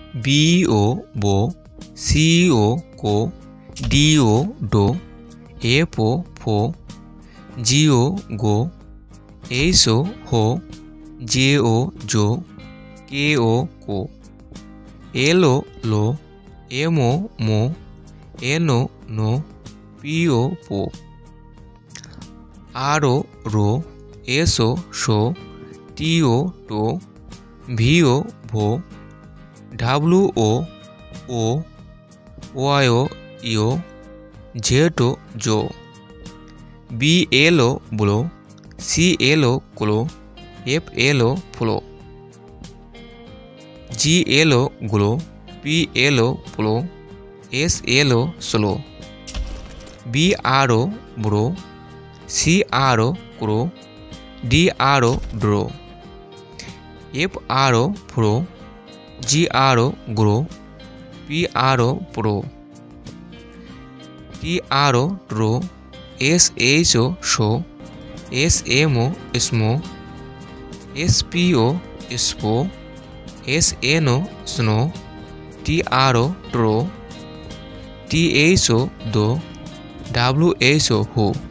BO बो, CO co, DO do, FO fo, GO go, HO ho, JO jo, KO ko, LO lo, MO mo, NO no, PO po, RO ro, SO so, TO to, VO vo, WO wo, YO yo, ZO zo, BLO blo, CLO clo, FLO flo, GLO glo, PLO plo, SLO slo, BRO bro, CRO cro, DRO dro, FRO fro, GRO gro, PRO pro, TRO tro, SHO sho, SMO smo, SPO spo, SNO snow, TRO tro, THO tho, WHO हो।